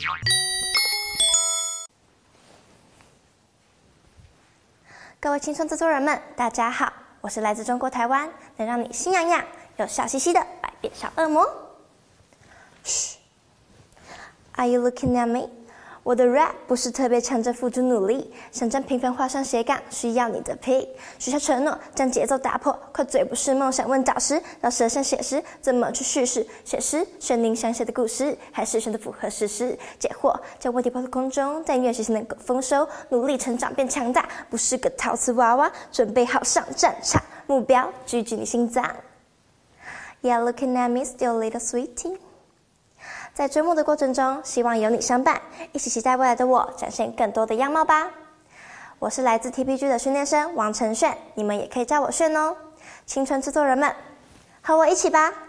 各位青春制作人们，大家好，我是来自中国台湾，能让你心痒痒又笑嘻嘻的百变小恶魔。嘘 ，Are you looking at me？ 我的 rap 不是特别强着付出努力，想将平凡画上斜杠，需要你的 P。许下承诺，将节奏打破，可嘴不是梦想问导师，让舌像写诗，怎么去叙事？写诗选您想写的故事，还是选择符合事实？解惑，将问题抛在空中，但愿学习能够丰收，努力成长变强大，不是个陶瓷娃娃，准备好上战场，目标狙击你心脏。Yeah, looking at me, still little sweetie。在追梦的过程中，希望有你相伴，一起期待未来的我展现更多的样貌吧。我是来自 TPG 的训练生王承炫，你们也可以叫我炫哦。青春制作人们，和我一起吧！